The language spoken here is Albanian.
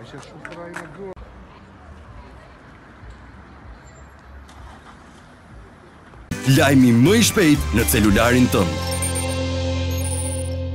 Ishe shumë kraj në dorë. Lajmi më i shpejt në celularin tënd.